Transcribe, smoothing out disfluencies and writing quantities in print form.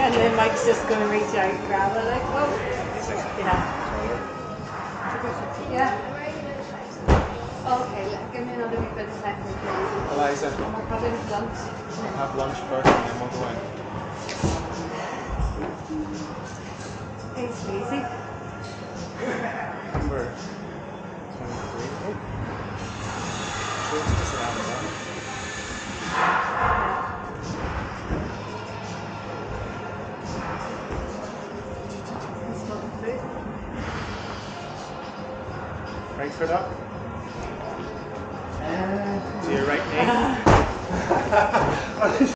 And then Mike's just going to reach out and grab it, like, oh. Yeah. Yeah. Okay, give me another wee bit of second, please. Eliza, And we'll probably have lunch. we'll have lunch first and then we'll go in. Okay, Stacey. Number 23. Oh. Sure, it's just around there. Right foot up. To your right knee.